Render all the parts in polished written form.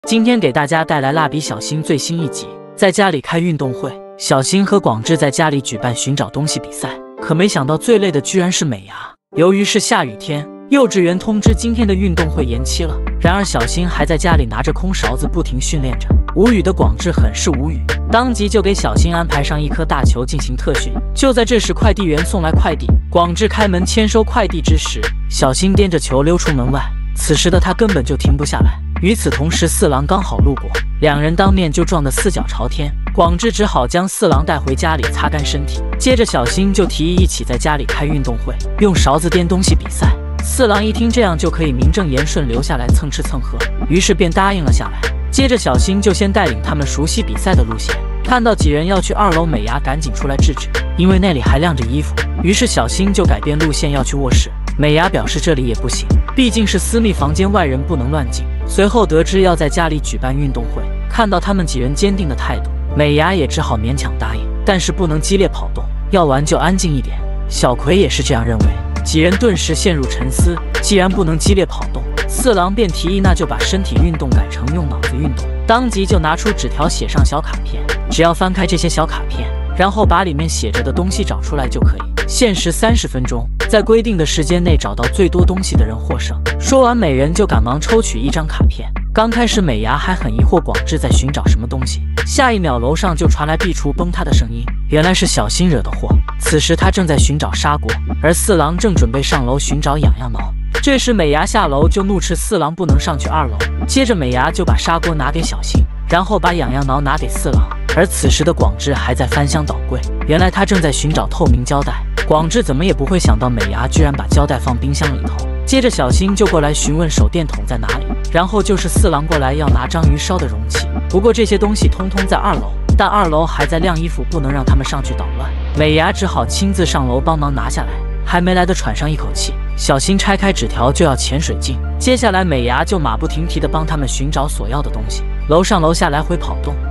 今天给大家带来蜡笔小新最新一集，在家里开运动会。小新和广志在家里举办寻找东西比赛，可没想到最累的居然是美伢。由于是下雨天，幼稚园通知今天的运动会延期了。然而小新还在家里拿着空勺子不停训练着。无语的广志很是无语，当即就给小新安排上一颗大球进行特训。就在这时，快递员送来快递，广志开门签收快递之时，小新掂着球溜出门外。此时的他根本就停不下来。与此同时，四郎刚好路过，两人当面就撞得四脚朝天。广志只好将四郎带回家里擦干身体。接着小新就提议一起在家里开运动会，用勺子掂东西比赛。四郎一听这样就可以名正言顺留下来蹭吃蹭喝，于是便答应了下来。接着小新就先带领他们熟悉比赛的路线，看到几人要去2楼，美伢赶紧出来制止，因为那里还晾着衣服。于是小新就改变路线要去卧室，美伢表示这里也不行，毕竟是私密房间，外人不能乱进。随后得知要在家里举办运动会，看到他们几人坚定的态度，美伢也只好勉强答应，但是不能激烈跑动，要玩就安静一点。小葵也是这样认为，几人顿时陷入沉思。既然不能激烈跑动，四郎便提议那就把身体运动改成用脑子运动，当即就拿出纸条写上小卡片，只要翻开这些小卡片，然后把里面写着的东西找出来就可以。限时30分钟，在规定的时间内找到最多东西的人获胜。说完，每人就赶忙抽取一张卡片。刚开始美伢还很疑惑广志在寻找什么东西，下一秒楼上就传来壁橱崩塌的声音，原来是小新惹的祸。此时他正在寻找砂锅，而四郎正准备上楼寻找痒痒挠。这时美伢下楼就怒斥四郎不能上去2楼，接着美伢就把砂锅拿给小新，然后把痒痒挠拿给四郎。而此时的广志还在翻箱倒柜，原来他正在寻找透明胶带。广志怎么也不会想到美伢居然把胶带放冰箱里头。接着小新就过来询问手电筒在哪里，然后就是四郎过来要拿章鱼烧的容器。不过这些东西通通在2楼，但2楼还在晾衣服，不能让他们上去捣乱。美伢只好亲自上楼帮忙拿下来。还没来得喘上一口气，小新拆开纸条就要潜水镜。接下来美伢就马不停蹄地帮他们寻找所要的东西，楼上楼下来回跑动。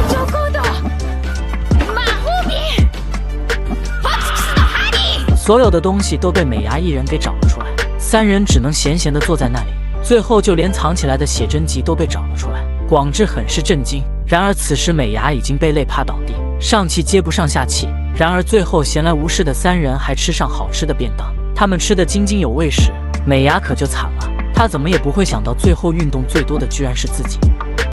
所有的东西都被美伢一人给找了出来，三人只能闲闲地坐在那里。最后就连藏起来的写真集都被找了出来，广志很是震惊。然而此时美伢已经被累趴倒地，上气接不上下气。然而最后闲来无事的三人还吃上好吃的便当，他们吃得津津有味时，美伢可就惨了。她怎么也不会想到最后运动最多的居然是自己。